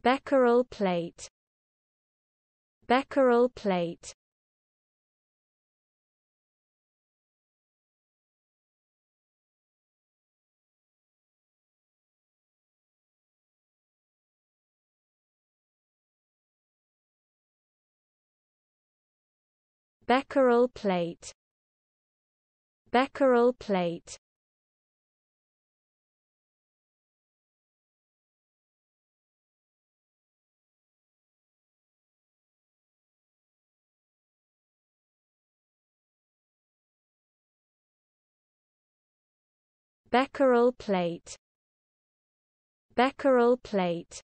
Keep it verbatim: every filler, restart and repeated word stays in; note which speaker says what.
Speaker 1: Becquerel plate. Becquerel plate. Becquerel plate. Becquerel plate. Becquerel plate. Becquerel plate.